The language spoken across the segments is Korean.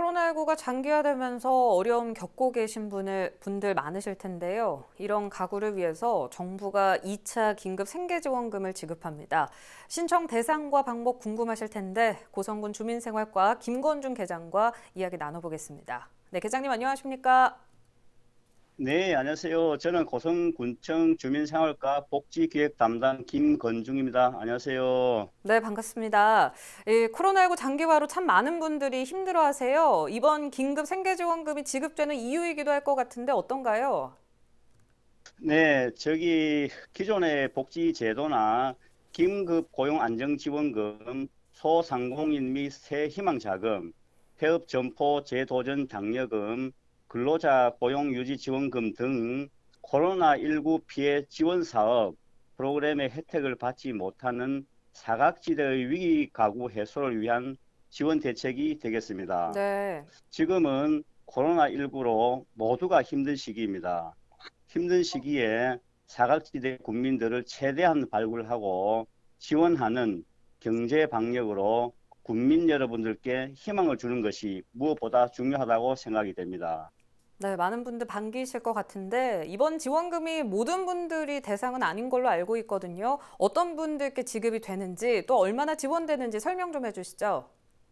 코로나19가 장기화되면서 어려움 겪고 계신 분들 많으실 텐데요. 이런 가구를 위해서 정부가 2차 긴급 생계지원금을 지급합니다. 신청 대상과 방법 궁금하실 텐데 고성군 주민생활과 김건중 계장과 이야기 나눠보겠습니다. 네, 계장님 안녕하십니까? 네, 안녕하세요. 저는 고성군청 주민생활과 복지기획 담당 김건중입니다. 안녕하세요. 네, 반갑습니다. 코로나19 장기화로 참 많은 분들이 힘들어하세요. 이번 긴급 생계지원금이 지급되는 이유이기도 할 것 같은데 어떤가요? 네, 기존의 복지제도나 긴급 고용안정지원금, 소상공인 및 새희망자금, 폐업 점포 재도전 장려금, 근로자 고용유지지원금 등 코로나19 피해 지원 사업 프로그램의 혜택을 받지 못하는 사각지대의 위기 가구 해소를 위한 지원 대책이 되겠습니다. 네. 지금은 코로나19로 모두가 힘든 시기입니다. 힘든 시기에 사각지대 국민들을 최대한 발굴하고 지원하는 경제 방역으로 국민 여러분들께 희망을 주는 것이 무엇보다 중요하다고 생각이 됩니다. 네, 많은 분들 반기실 것 같은데 이번 지원금이 모든 분들이 대상은 아닌 걸로 알고 있거든요. 어떤 분들께 지급이 되는지 또 얼마나 지원되는지 설명 좀 해주시죠.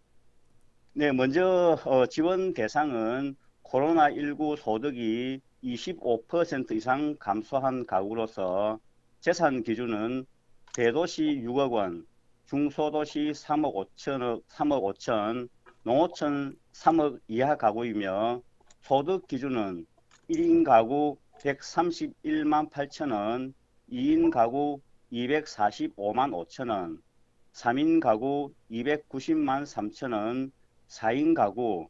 네, 먼저 지원 대상은 코로나19 소득이 25% 이상 감소한 가구로서 재산 기준은 대도시 6억 원, 중소도시 3억 5천, 농어촌 3억 이하 가구이며 소득 기준은 1인 가구 131만 8천 원, 2인 가구 245만 5천 원, 3인 가구 290만 3천 원, 4인 가구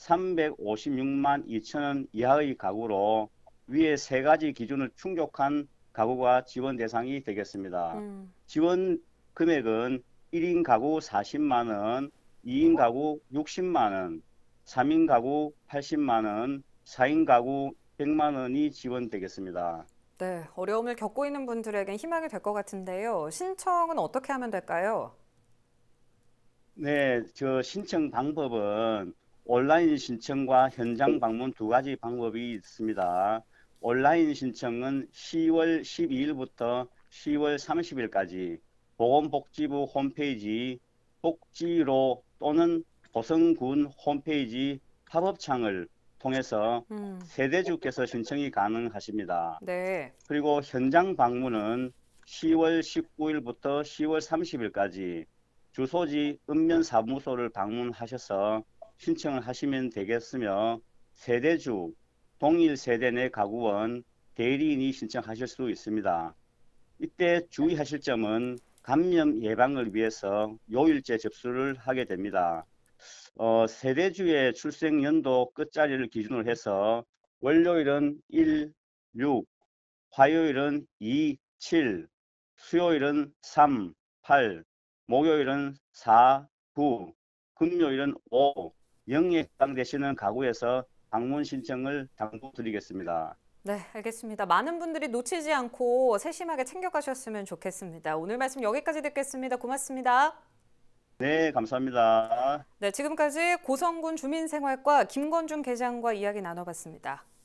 356만 2천 원 이하의 가구로 위에 세 가지 기준을 충족한 가구가 지원 대상이 되겠습니다. 음, 지원 금액은 1인 가구 40만 원, 2인 가구 60만 원, 3인 가구 80만 원, 4인 가구 100만 원이 지원되겠습니다. 네, 어려움을 겪고 있는 분들에겐 희망이 될 것 같은데요. 신청은 어떻게 하면 될까요? 네, 신청 방법은 온라인 신청과 현장 방문 두 가지 방법이 있습니다. 온라인 신청은 10월 12일부터 10월 30일까지 보건복지부 홈페이지 복지로 또는 고성군 홈페이지 팝업창을 통해서 음, 세대주께서 신청이 가능하십니다. 네. 그리고 현장 방문은 10월 19일부터 10월 30일까지 주소지 읍면사무소를 방문하셔서 신청을 하시면 되겠으며 세대주, 동일 세대 내 가구원, 대리인이 신청하실 수 있습니다. 이때 주의하실 점은 감염 예방을 위해서 요일제 접수를 하게 됩니다. 세대주의 출생 연도 끝자리를 기준으로 해서 월요일은 1, 6, 화요일은 2, 7, 수요일은 3, 8, 목요일은 4, 9, 금요일은 5, 0에 해당되시는 가구에서 방문 신청을 당부드리겠습니다. 네, 알겠습니다. 많은 분들이 놓치지 않고 세심하게 챙겨가셨으면 좋겠습니다. 오늘 말씀 여기까지 듣겠습니다. 고맙습니다. 네, 감사합니다. 네, 지금까지 고성군 주민생활과 김건중 계장과 이야기 나눠봤습니다.